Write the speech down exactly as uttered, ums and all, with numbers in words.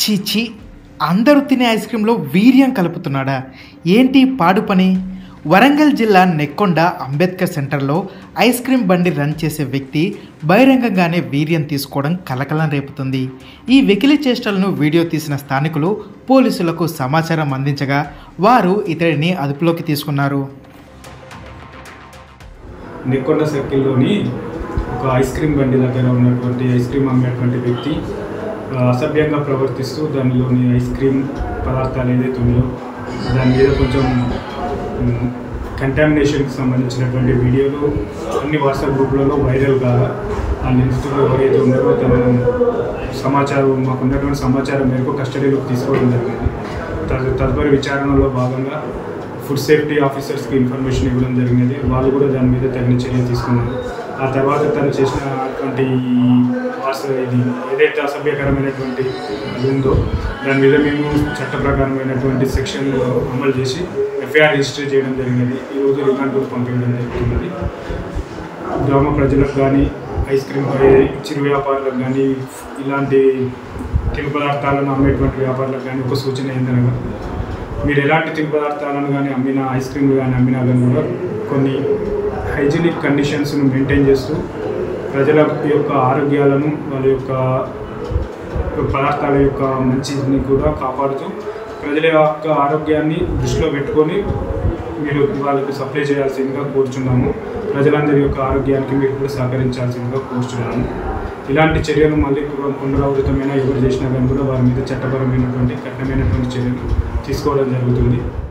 చీచి అందరూ తినే ఐస్ క్రీంలో వీర్యం కలుపుతున్నాడా ఏంటి పాడు పని? వరంగల్ జిల్లా నెక్కొండ అంబేద్కర్ సెంటర్లో ఐస్ క్రీం బండి రన్ చేసే వ్యక్తి బహిరంగంగానే వీర్యం తీసుకోవడం కలకలం రేపుతుంది. ఈ వెకిలి చేష్టలను వీడియో తీసిన స్థానికులు పోలీసులకు సమాచారం అందించగా వారు ఇతడిని అదుపులోకి తీసుకున్నారు. నెక్కొండ సర్కిల్లోని ఒక ఐస్ క్రీం బండి దగ్గర ఉన్నటువంటి ఐస్ క్రీం అమ్మేటువంటి వ్యక్తి అసభ్యంగా ప్రవర్తిస్తూ దానిలోని ఐస్ క్రీం పదార్థాలు ఏదైతే ఉన్నాయో దాని మీద కొంచెం కంటామినేషన్కి సంబంధించినటువంటి వీడియోలు అన్ని వాట్సాప్ గ్రూపులలో వైరల్ కాగా ఆ నిందితులు ఎవరైతే ఉన్నారో తను సమాచారం మాకు ఉన్నటువంటి సమాచారం మేరకు కస్టడీలోకి తీసుకోవడం జరిగింది. తదుపరి విచారణలో భాగంగా ఫుడ్ సేఫ్టీ ఆఫీసర్స్కి ఇన్ఫర్మేషన్ ఇవ్వడం జరిగినది. వాళ్ళు కూడా దాని మీద తగిన చర్యలు తీసుకున్నారు. ఆ తర్వాత తను చేసినటువంటి ఇది ఏదైతే అసభ్యకరమైనటువంటి అది ఉందో దాని మీద మేము చట్ట ప్రకారమైనటువంటి సెక్షన్ అమలు చేసి ఎఫ్ఐఆర్ రిజిస్టర్ చేయడం జరిగినది. ఈరోజు రిమాండ్ కూడా పంపించడం జరుగుతున్నది. గ్రామ ప్రజలకు కానీ ఐస్ క్రీమ్ చిరు వ్యాపారులకు కానీ ఇలాంటి తిను పదార్థాలను అమ్మేటువంటి వ్యాపారులకు కానీ ఒక సూచన ఏంటనగా మీరు ఎలాంటి తిను పదార్థాలను కానీ అమ్మినా ఐస్ క్రీమ్లు కానీ అమ్మినా కానీ కూడా కొన్ని హైజీనిక్ కండిషన్స్ను మెయింటైన్ చేస్తూ ప్రజల యొక్క ఆరోగ్యాలను వాళ్ళ యొక్క పదార్థాల యొక్క మంచిని కూడా కాపాడుతూ ప్రజల యొక్క ఆరోగ్యాన్ని దృష్టిలో పెట్టుకొని మీరు వాళ్ళకు సప్లై చేయాల్సిందిగా కోరుచున్నాము. ప్రజలందరి యొక్క ఆరోగ్యానికి మీరు కూడా సహకరించాల్సిందిగా కోరుచున్నాము. ఇలాంటి చర్యలు మళ్ళీ పునరావృతమైన ఎవరు చేసినా కానీ కూడా వారి మీద చట్టపరమైనటువంటి కఠినమైనటువంటి చర్యలు తీసుకోవడం జరుగుతుంది.